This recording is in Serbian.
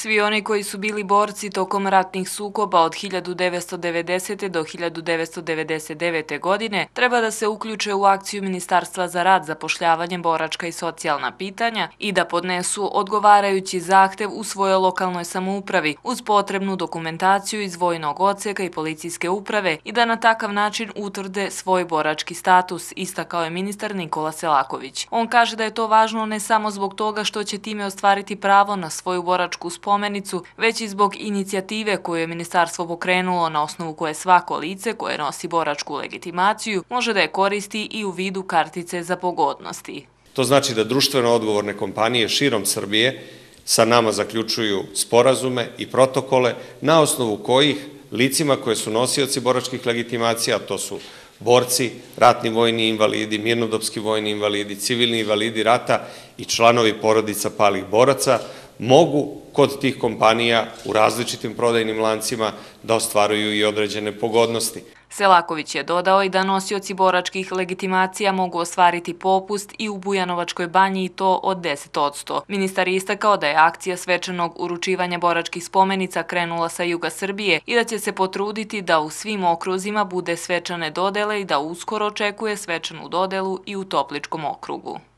Svi oni koji su bili borci tokom ratnih sukoba od 1990. do 1999. godine treba da se uključe u akciju Ministarstva za rad, zapošljavanje, boračka i socijalna pitanja i da podnesu odgovarajući zahtev u svojoj lokalnoj samoupravi uz potrebnu dokumentaciju iz vojnog odseka i policijske uprave i da na takav način utvrde svoj borački status, istakao je ministar Nikola Selaković. On kaže da je to važno ne samo zbog toga što će time ostvariti pravo na svoju boračku spomenicu, već i zbog inicijative koju je ministarstvo pokrenulo na osnovu koje svako lice koje nosi boračku legitimaciju može da je koristi i u vidu kartice za pogodnosti. To znači da društveno odgovorne kompanije širom Srbije sa nama zaključuju sporazume i protokole na osnovu kojih licima koje su nosioci boračkih legitimacija, to su borci, ratni vojni invalidi, mirnodopski vojni invalidi, civilni invalidi rata i članovi porodica palih boraca, mogu kod tih kompanija u različitim prodajnim lancima da ostvaruju i određene pogodnosti. Selaković je dodao i da nosioci boračkih legitimacija mogu ostvariti popust i u Bujanovačkoj banji i to od 10%. Ministar je istakao da je akcija svečanog uručivanja boračkih spomenica krenula sa juga Srbije i da će se potruditi da u svim okruzima bude svečane dodele i da uskoro očekuje svečanu dodelu i u Topličkom okrugu.